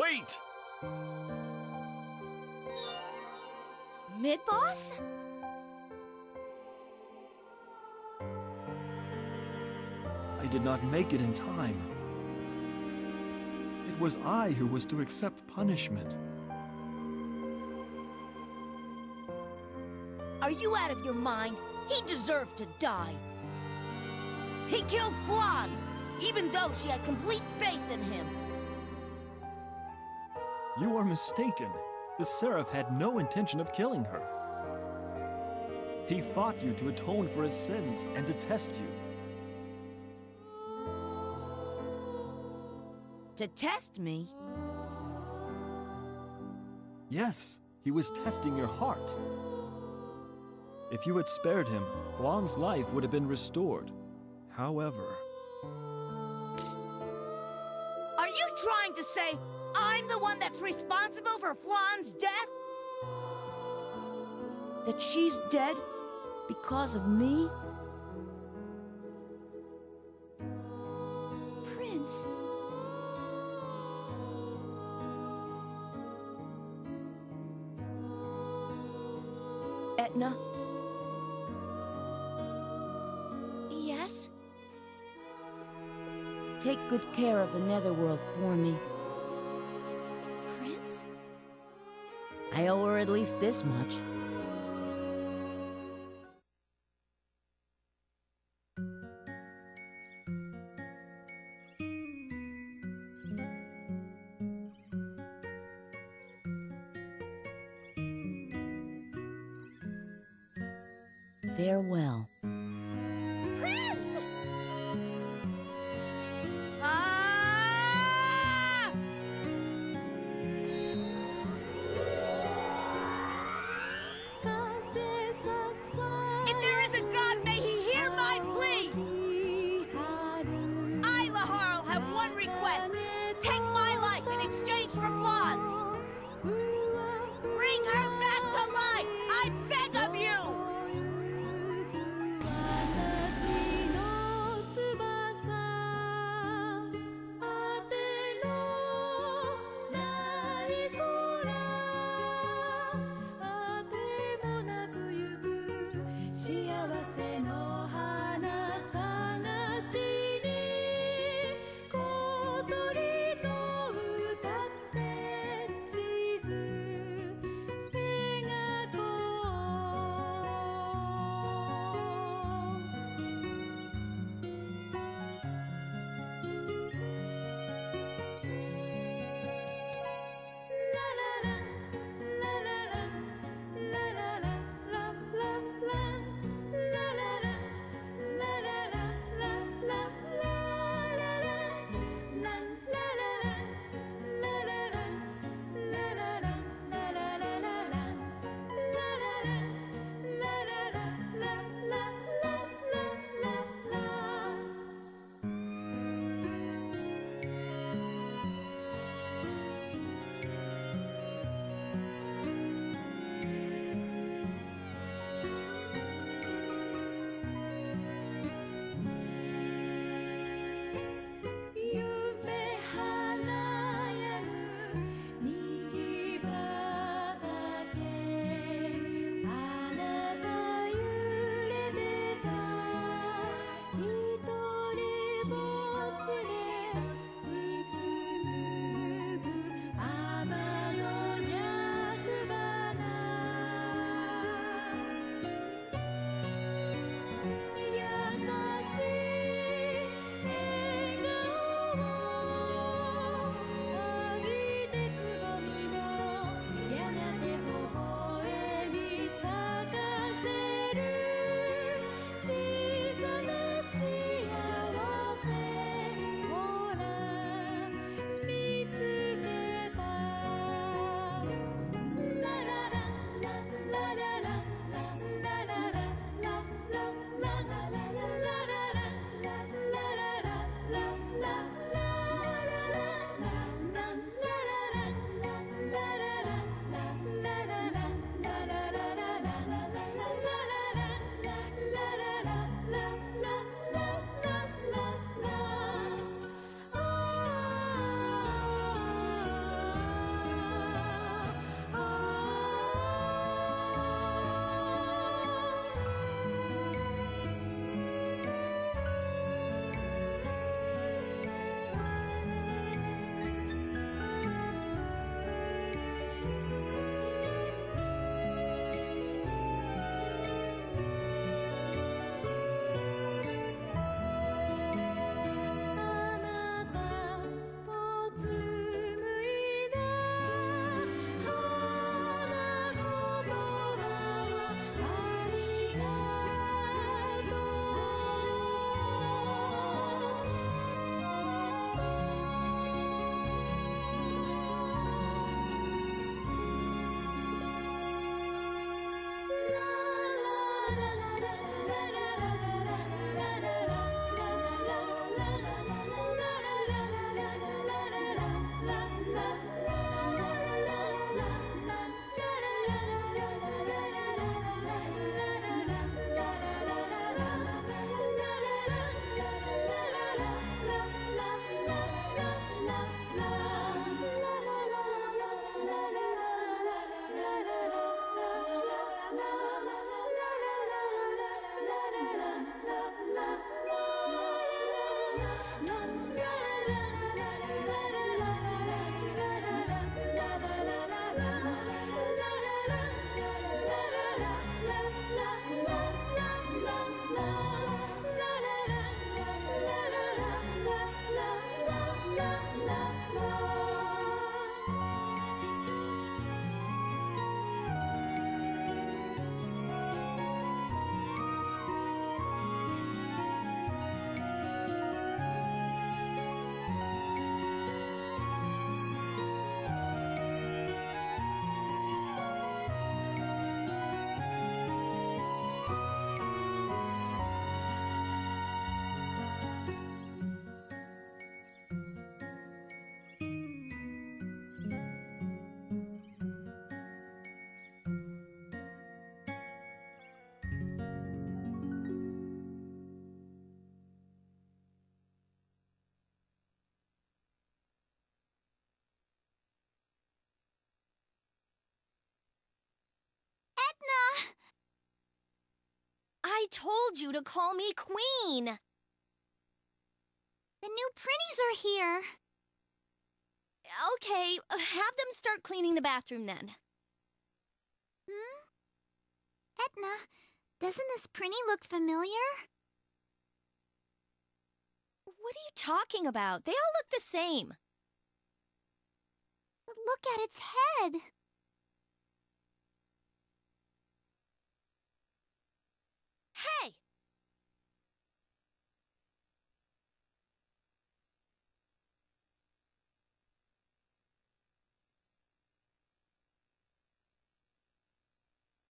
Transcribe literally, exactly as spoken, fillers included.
Wait! Mid-boss? I did not make it in time. It was I who was to accept punishment. Are you out of your mind? He deserved to die. He killed Flan, even though she had complete faith in him. You are mistaken. The Seraph had no intention of killing her. He fought you to atone for his sins and to test you. To test me? Yes, he was testing your heart. If you had spared him, Flan's life would have been restored. However... Are you trying to say I'm the one that's responsible for Flan's death? That she's dead because of me? Prince... Etna? Yes? Take good care of the Netherworld for me. Prince? I owe her at least this much. Farewell. Prince! Ah! If there is a God, may he hear my plea! I, Laharl, have one request. Take my life in exchange for Flan's. Bring her back to life! I beg of you! I told you to call me Queen! The new Prinnies are here. Okay, have them start cleaning the bathroom then. Hmm? Etna, doesn't this Prinny look familiar? What are you talking about? They all look the same. But look at its head.